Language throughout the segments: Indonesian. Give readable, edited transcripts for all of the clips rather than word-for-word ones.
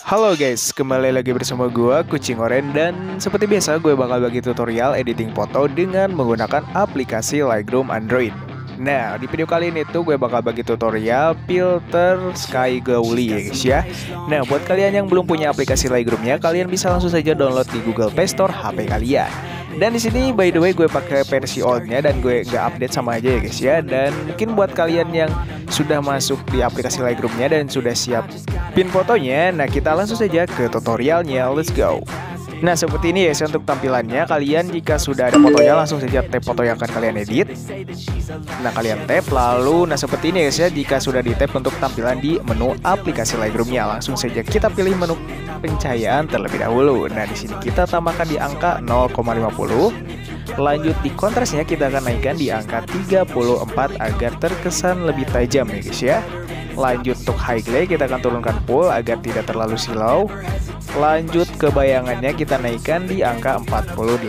Halo guys, kembali lagi bersama gue, Kucing Oren. Dan seperti biasa gue bakal bagi tutorial editing foto dengan menggunakan aplikasi Lightroom Android. Nah, di video kali ini tuh gue bakal bagi tutorial filter Sky Glowly ya guys ya. Nah, buat kalian yang belum punya aplikasi Lightroom-nya, kalian bisa langsung saja download di Google Play Store HP kalian. Dan di sini by the way gue pakai versi old-nya dan gue gak update sama aja ya guys ya. Dan mungkin buat kalian yang sudah masuk di aplikasi Lightroom-nya dan sudah siap pin fotonya, nah kita langsung saja ke tutorialnya, let's go. Nah seperti ini ya untuk tampilannya. Kalian jika sudah ada fotonya langsung saja tap foto yang akan kalian edit. Nah kalian tap lalu, nah seperti ini ya jika sudah di tap untuk tampilan di menu aplikasi Lightroom-nya, langsung saja kita pilih menu pencahayaan terlebih dahulu. Nah di sini kita tambahkan di angka 0,50. Lanjut di kontrasnya kita akan naikkan di angka 34 agar terkesan lebih tajam ya guys ya. Lanjut untuk high glare kita akan turunkan full agar tidak terlalu silau. Lanjut ke bayangannya kita naikkan di angka 48.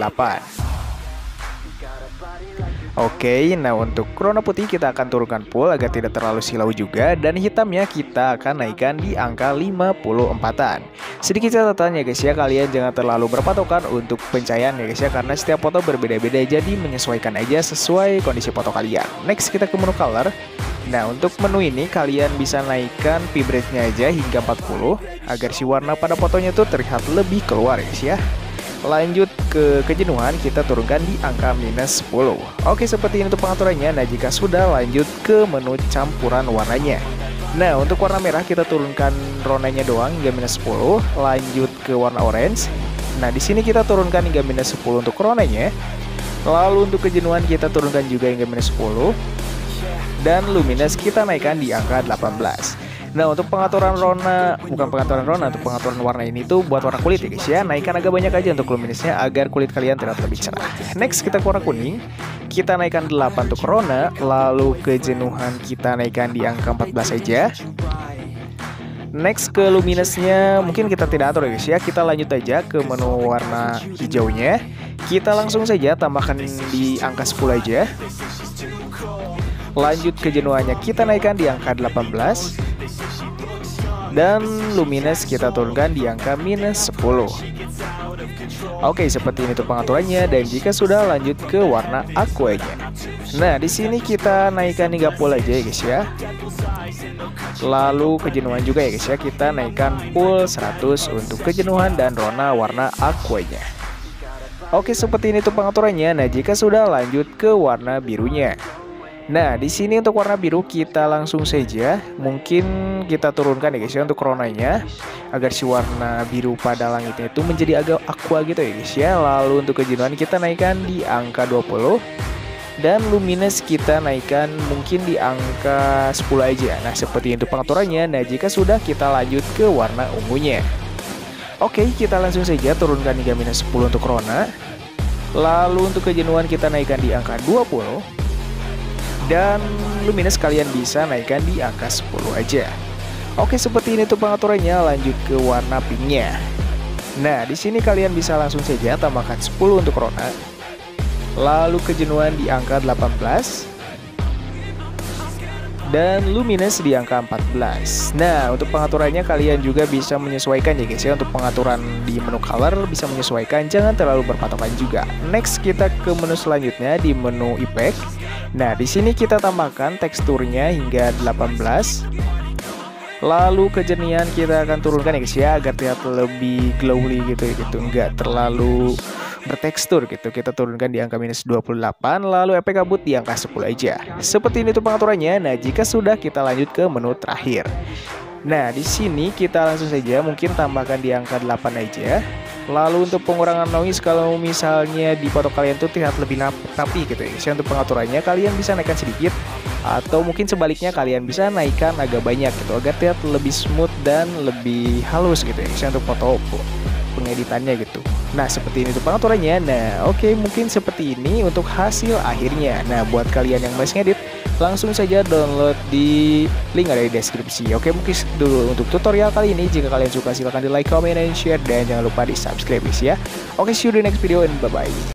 Oke, nah untuk warna putih kita akan turunkan full agar tidak terlalu silau juga. Dan hitamnya kita akan naikkan di angka 54an. Sedikit catatan ya guys ya, kalian jangan terlalu berpatokan untuk pencahayaan ya guys ya, karena setiap foto berbeda-beda, jadi menyesuaikan aja sesuai kondisi foto kalian. Next kita ke menu color. Nah untuk menu ini kalian bisa naikkan vibrate-nya aja hingga 40 agar si warna pada fotonya tuh terlihat lebih keluar ya guys ya. Lanjut ke kejenuhan kita turunkan di angka minus 10. Oke seperti ini untuk pengaturannya. Nah jika sudah, lanjut ke menu campuran warnanya. Nah untuk warna merah kita turunkan ronanya doang hingga minus 10. Lanjut ke warna orange. Nah di sini kita turunkan hingga minus 10 untuk ronanya. Lalu untuk kejenuhan kita turunkan juga hingga minus 10. Dan luminous kita naikkan di angka 18. Nah untuk pengaturan warna, bukan pengaturan warna, untuk pengaturan warna ini tuh buat warna kulit ya guys ya. Naikkan agak banyak aja untuk luminousnya agar kulit kalian terlihat lebih cerah. Next kita ke warna kuning. Kita naikkan 8 untuk warna. Lalu kejenuhan kita naikkan di angka 14 aja. Next ke luminousnya mungkin kita tidak atur ya guys ya. Kita lanjut aja ke menu warna hijaunya. Kita langsung saja tambahkan di angka 10 aja. Lanjut kejenuhannya kita naikkan di angka 18. Dan luminous kita turunkan di angka minus 10. Oke seperti ini tuh pengaturannya. Dan jika sudah, lanjut ke warna aqua-nya. Nah di sini kita naikkan hingga full aja ya guys ya. Lalu kejenuhan juga ya guys ya, kita naikkan full 100 untuk kejenuhan dan warna aqua-nya. Oke seperti ini tuh pengaturannya. Nah jika sudah, lanjut ke warna birunya. Nah di sini untuk warna biru kita langsung saja mungkin kita turunkan ya guys ya untuk ronanya agar si warna biru pada langitnya itu menjadi agak aqua gitu ya guys ya. Lalu untuk kejenuhan kita naikkan di angka 20 dan luminous kita naikkan mungkin di angka 10 aja. Nah seperti itu pengaturannya. Nah jika sudah, kita lanjut ke warna ungunya. Oke kita langsung saja turunkan hingga minus 10 untuk rona. Lalu untuk kejenuhan kita naikkan di angka 20. Dan luminous kalian bisa naikkan di angka 10 aja. Oke seperti ini tuh pengaturannya. Lanjut ke warna pinknya. Nah di sini kalian bisa langsung saja tambahkan 10 untuk rona. Lalu kejenuhan di angka 18. Dan luminous di angka 14. Nah untuk pengaturannya kalian juga bisa menyesuaikan ya guys ya. Untuk pengaturan di menu color bisa menyesuaikan, jangan terlalu berpatokan juga. Next kita ke menu selanjutnya di menu effect. Nah di sini kita tambahkan teksturnya hingga 18. Lalu kejernihan kita akan turunkan ya guys ya agar terlihat lebih glowly gitu, enggak terlalu bertekstur gitu. Kita turunkan di angka minus 28. Lalu efek kabut di angka 10 aja. Seperti ini tuh pengaturannya. Nah jika sudah, kita lanjut ke menu terakhir. Nah di sini kita langsung saja mungkin tambahkan di angka 8 aja. Lalu untuk pengurangan noise, kalau misalnya di foto kalian tuh terlihat lebih rapi gitu ya. Untuk pengaturannya kalian bisa naikkan sedikit, atau mungkin sebaliknya kalian bisa naikkan agak banyak gitu agar terlihat lebih smooth dan lebih halus gitu ya untuk foto pengeditannya gitu. Nah seperti ini tuh pengaturannya. Nah oke mungkin seperti ini untuk hasil akhirnya. Nah buat kalian yang masih ngedit, langsung saja download di link ada di deskripsi. Oke mungkin dulu untuk tutorial kali ini. Jika kalian suka silahkan di like, comment, dan share. Dan jangan lupa di subscribe ya. Oke see you di next video and bye bye.